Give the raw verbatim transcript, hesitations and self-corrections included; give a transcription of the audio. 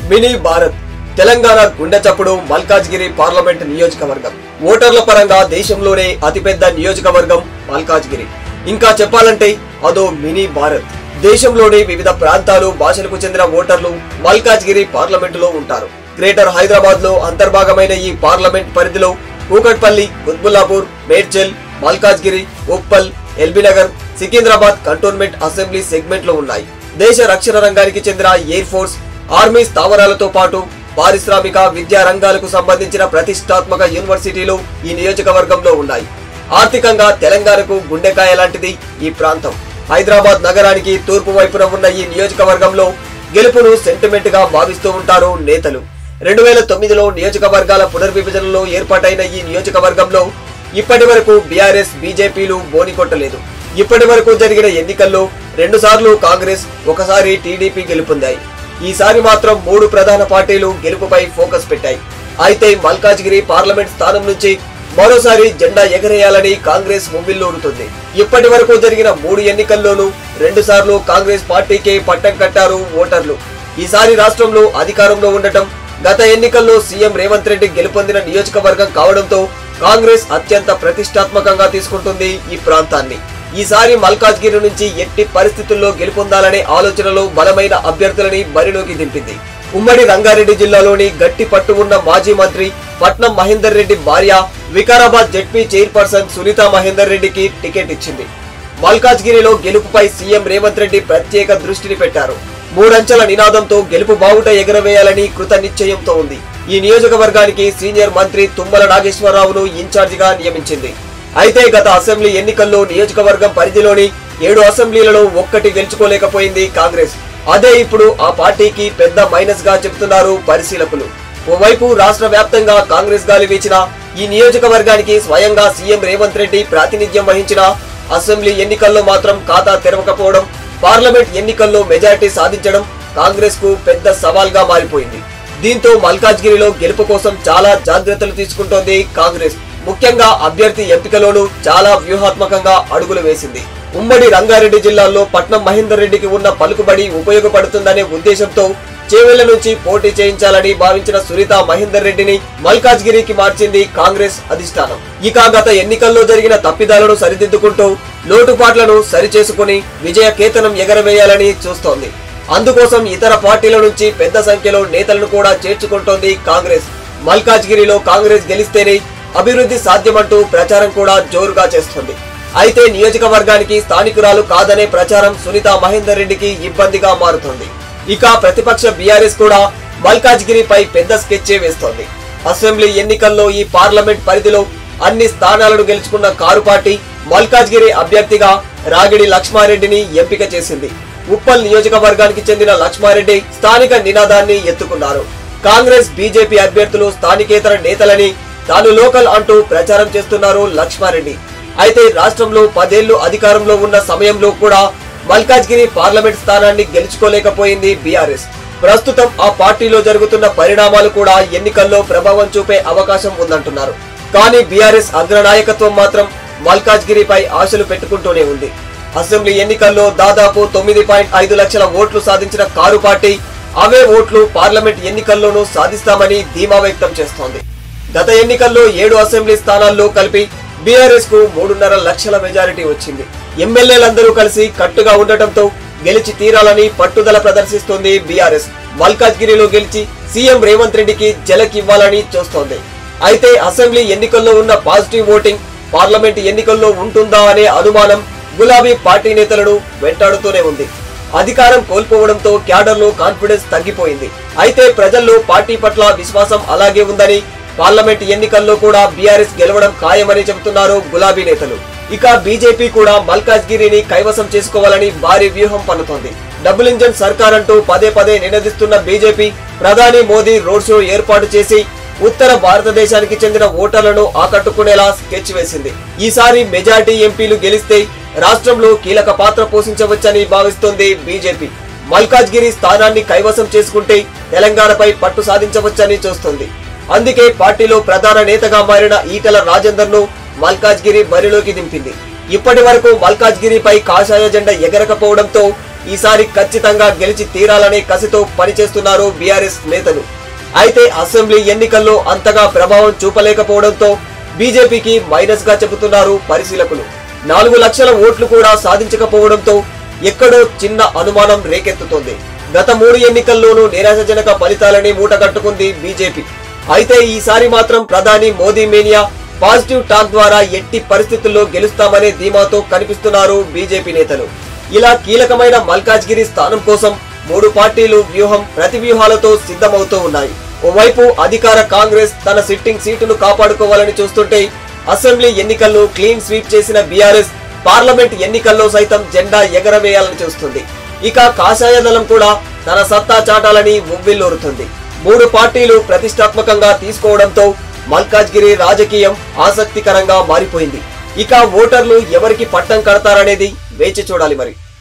Mini Bharat Telangana గుండె చప్పుడు Malkajgiri parliament నియోజకవర్గం. ఓటర్ల పరంగా దేశంలోనే అతిపెద్ద నియోజకవర్గం మల్కాజ్గిరి. ఇంకా చెప్పాలంటే అదో మినీ భారత్. దేశంలోని వివిధ ప్రాంతాలు భాషలకు చెందిన ఓటర్లు మల్కాజ్గిరి పార్లమెంటులో ఉంటారు. గ్రేటర్ హైదరాబాద్ లో అంతర్భాగమైన ఈ పార్లమెంట్ పరిధిలో కూకట్పల్లి, కుత్బుల్లాపూర్, మేడ్చల్, మల్కాజ్గిరి, ఉప్పల్, ఎల్బీనగర్, సికింద్రాబాద్ కంటోన్మెంట్ అసెంబ్లీ సెగ్మెంట్లు ఉన్నాయి. దేశ రక్షణ రంగానికి చెందిన ఎయిర్ ఫోర్స్, ఆర్మీ స్థావరాలతో పాటు పారిశ్రామిక, విద్యా రంగాలకు సంబంధించిన ప్రతిష్టాత్మక యూనివర్సిటీలు ఈ నియోజకవర్గంలో ఉన్నాయి. ఆర్థికంగా తెలంగాణకు గుండెకాయ లాంటిది ఈ ప్రాంతం. హైదరాబాద్ నగరానికి తూర్పు వైపున ఉన్న ఈ నియోజకవర్గంలో గెలుపును సెంటిమెంట్ గా భావిస్తూ ఉంటారు నేతలు. రెండు వేల తొమ్మిదిలో నియోజకవర్గాల పునర్విభజనలో ఏర్పాటైన ఈ నియోజకవర్గంలో ఇప్పటి వరకు బీఆర్ఎస్, బీజేపీలు బోనికొట్టలేదు. ఇప్పటి వరకు జరిగిన ఎన్నికల్లో రెండు సార్లు కాంగ్రెస్, ఒకసారి టీడీపీ గెలుపొందాయి. ఈసారి మాత్రం మూడు ప్రధాన పార్టీలు గెలుపుపై ఫోకస్ పెట్టాయి. అయితే మల్కాజ్గిరి పార్లమెంట్ స్థానం నుంచి మరోసారి జెండా ఎగరేయాలని కాంగ్రెస్ మువ్విల్లూరుతుంది. ఇప్పటి వరకు జరిగిన మూడు ఎన్నికల్లోనూ రెండు సార్లు కాంగ్రెస్ పార్టీకే పట్టం కట్టారు ఓటర్లు. ఈసారి రాష్ట్రంలో అధికారంలో ఉండటం, గత ఎన్నికల్లో సీఎం రేవంత్ రెడ్డి గెలుపొందిన నియోజకవర్గం కావడంతో కాంగ్రెస్ అత్యంత ప్రతిష్టాత్మకంగా తీసుకుంటుంది ఈ ప్రాంతాన్ని. ఈసారి మల్కాజ్గిరి నుంచి ఎట్టి పరిస్థితుల్లో గెలుపొందాలనే ఆలోచనలో బలమైన అభ్యర్థులని బరిలోకి దింపింది. ఉమ్మడి రంగారెడ్డి జిల్లాలోని గట్టి పట్టు ఉన్న మాజీ మంత్రి పట్నం మహేందర్ రెడ్డి భార్య, వికారాబాద్ జెడ్పీ చైర్పర్సన్ సునీతా మహేందర్ రెడ్డికి టికెట్ ఇచ్చింది. మల్కాజ్గిరిలో గెలుపుపై సీఎం రేవంత్ రెడ్డి ప్రత్యేక దృష్టిని పెట్టారు. మూడంచెల నినాదంతో గెలుపు బావుట ఎగరవేయాలని కృత నిశ్చయంతో ఉంది. ఈ నియోజకవర్గానికి సీనియర్ మంత్రి తుమ్మల నాగేశ్వరరావును ఇన్ఛార్జిగా నియమించింది. అయితే గత అసెంబ్లీ ఎన్నికల్లో నియోజకవర్గం పరిధిలోని ఏడు అసెంబ్లీలలో ఒక్కటి గెలుచుకోలేకపోయింది కాంగ్రెస్. అదే ఇప్పుడు ఆ పార్టీకి పెద్ద మైనస్ గా చెబుతున్నారు పరిశీలకులు. ఓవైపు రాష్ట్ర వ్యాప్తంగా కాంగ్రెస్ గాలి వీచిన ఈ నియోజకవర్గానికి స్వయంగా సీఎం రేవంత్ రెడ్డి ప్రాతినిధ్యం వహించిన అసెంబ్లీ ఎన్నికల్లో మాత్రం ఖాతా తెరవకపోవడం, పార్లమెంట్ ఎన్నికల్లో మెజారిటీ సాధించడం కాంగ్రెస్ కు పెద్ద సవాల్ గా మారిపోయింది. దీంతో మల్కాజ్గిరిలో గెలుపు కోసం చాలా జాగ్రత్తలు తీసుకుంటోంది కాంగ్రెస్. ముఖ్యంగా అభ్యర్థి ఎంపికలోనూ చాలా వ్యూహాత్మకంగా అడుగులు వేసింది. ఉమ్మడి రంగారెడ్డి జిల్లాలో పట్నం మహేందర్ రెడ్డికి ఉన్న పలుకుబడి ఉపయోగపడుతుందనే ఉద్దేశంతో చేవెళ్ల నుంచి పోటీ చేయించాలని భావించిన సునీతా మహేందర్ రెడ్డిని మల్కాజ్గిరికి మార్చింది కాంగ్రెస్ అధిష్టానం. ఇక గత ఎన్నికల్లో జరిగిన తప్పిదాలను సరిదిద్దుకుంటూ లోటుపాట్లను సరిచేసుకుని విజయ కేతనం ఎగరవేయాలని చూస్తోంది. అందుకోసం ఇతర పార్టీల నుంచి పెద్ద సంఖ్యలో నేతలను కూడా చేర్చుకుంటోంది కాంగ్రెస్. మల్కాజ్గిరిలో కాంగ్రెస్ గెలిస్తేనే అభివృద్ధి సాధ్యమంటూ ప్రచారం కూడా జోరుగా చేస్తుంది. అయితే నియోజకవర్గానికి స్థానికురాలు కాదనే ప్రచారం సునీతా మహేందర్ రెడ్డికి ఇబ్బందిగా మారుతుంది. ఇక ప్రతిపక్ష బీఆర్ఎస్ కూడా మల్కాజ్గిరిపై పెద్ద స్కెచ్చే వేస్తోంది. అసెంబ్లీ ఎన్నికల్లో ఈ పార్లమెంట్ పరిధిలో అన్ని స్థానాలను గెలుచుకున్న కారు పార్టీ మల్కాజ్గిరి అభ్యర్థిగా రాగిడి లక్ష్మారెడ్డిని ఎంపిక చేసింది. ఉప్పల్ నియోజకవర్గానికి చెందిన లక్ష్మారెడ్డి స్థానిక నినాదాన్ని ఎత్తుకున్నారు. కాంగ్రెస్, బీజేపీ అభ్యర్థులు స్థానికేతర నేతలని, తాను లోకల్ అంటూ ప్రచారం చేస్తున్నారు లక్ష్మారెడ్డి. అయితే రాష్ట్రంలో పదేళ్లు అధికారంలో ఉన్న సమయంలో కూడా మల్కాజ్గిరి పార్లమెంట్ స్థానాన్ని గెలుచుకోలేకపోయింది బీఆర్ఎస్. ప్రస్తుతం ఆ పార్టీలో జరుగుతున్న పరిణామాలు కూడా ఎన్నికల్లో ప్రభావం చూపే అవకాశం ఉందంటున్నారు. కానీ బీఆర్ఎస్ అగ్రనాయకత్వం మాత్రం మల్కాజ్గిరిపై ఆశలు పెట్టుకుంటూనే ఉంది. అసెంబ్లీ ఎన్నికల్లో దాదాపు తొమ్మిది పాయింట్ ఐదు లక్షల ఓట్లు సాధించిన కారు పార్టీ అవే ఓట్లు పార్లమెంట్ ఎన్నికల్లోనూ సాధిస్తామని ధీమా వ్యక్తం చేస్తోంది. గత ఎన్నికల్లో ఏడు అసెంబ్లీ స్థానాల్లో కలిపి బీఆర్ఎస్ కు మూడున్నర లక్షల మెజారిటీ వచ్చింది. ఎమ్మెల్యేలందరూ కలిసి కట్టుగా ఉండటంతో గెలిచి తీరాలని పట్టుదల ప్రదర్శిస్తోంది బీఆర్ఎస్. మల్కాజ్గిరిలో గెలిచి సీఎం రేవంత్ రెడ్డికి జలకివ్వాలని చూస్తోంది. అయితే అసెంబ్లీ ఎన్నికల్లో ఉన్న పాజిటివ్ ఓటింగ్ పార్లమెంట్ ఎన్నికల్లో ఉంటుందా అనే అనుమానం గులాబీ పార్టీ నేతలను వెంటాడుతూనే ఉంది. అధికారం కోల్పోవడంతో క్యాడర్లో కాన్ఫిడెన్స్ తగ్గిపోయింది. అయితే ప్రజల్లో పార్టీ పట్ల విశ్వాసం అలాగే ఉందని, పార్లమెంట్ ఎన్నికల్లో కూడా బీఆర్ఎస్ గెలవడం ఖాయమని చెబుతున్నారు గులాబీ నేతలు. ఇక బీజేపీ కూడా మల్కాజ్గిరిని కైవసం చేసుకోవాలని భారీ వ్యూహం పన్నుతోంది. డబుల్ ఇంజన్ సర్కార్ అంటూ పదే పదే నినదిస్తున్న బీజేపీ ప్రధాని మోదీ రోడ్ షో ఏర్పాటు చేసి ఉత్తర భారతదేశానికి చెందిన ఓటర్లను ఆకట్టుకునేలా స్కెచ్ వేసింది. ఈసారి మెజార్టీ ఎంపీలు గెలిస్తే రాష్ట్రంలో కీలక పాత్ర పోషించవచ్చని భావిస్తోంది బీజేపీ. మల్కాజ్గిరి స్థానాన్ని కైవసం చేసుకుంటే తెలంగాణపై పట్టు సాధించవచ్చని చూస్తోంది. అందుకే పార్టీలో ప్రధాన నేతగా మారిన ఈటెల రాజేందర్ ను మల్కాజ్గిరి బరిలోకి దింపింది. ఇప్పటి వరకు మల్కాజ్గిరిపై కాషాయ జెండా ఎగరకపోవడంతో ఈసారి ఖచ్చితంగా గెలిచి తీరాలనే కసితో పనిచేస్తున్నారు బీఆర్ఎస్ నేతలు. అయితే అసెంబ్లీ ఎన్నికల్లో అంతగా ప్రభావం చూపలేకపోవడంతో బీజేపీకి మైనస్ గా చెబుతున్నారు పరిశీలకులు. నాలుగు లక్షల ఓట్లు కూడా సాధించకపోవడంతో ఎక్కడో చిన్న అనుమానం రేకెత్తుతోంది. గత మూడు ఎన్నికల్లోనూ నిరాశజనక ఫలితాలని మూటగట్టుకుంది బీజేపీ. అయితే ఈసారి మాత్రం ప్రధాని మోదీ మేనియా పాజిటివ్ టాక్ ద్వారా ఎట్టి పరిస్థితుల్లో గెలుస్తామనే ధీమాతో కనిపిస్తున్నారు బీజేపీ నేతలు. ఇలా కీలకమైన మల్కాజ్గిరి స్థానం కోసం మూడు పార్టీలు వ్యూహం ప్రతి వ్యూహాలతో సిద్ధమవుతూ ఉన్నాయి. ఓవైపు అధికార కాంగ్రెస్ తన సిట్టింగ్ సీటును కాపాడుకోవాలని చూస్తుంటే, అసెంబ్లీ ఎన్నికల్లో క్లీన్ స్వీప్ చేసిన బీఆర్ఎస్ పార్లమెంట్ ఎన్నికల్లో సైతం జెండా ఎగరవేయాలని చూస్తుంది. ఇక కాషాయ దళం కూడా తన సత్తా చాటాలని ఉవ్విల్లూరుతుంది. మూడు పార్టీలు ప్రతిష్టాత్మకంగా తీసుకోవడంతో మల్కాజ్గిరి రాజకీయం ఆసక్తికరంగా మారిపోయింది. ఇక ఓటర్లు ఎవరికి పట్టం కడతారనేది వేచి చూడాలి మరి.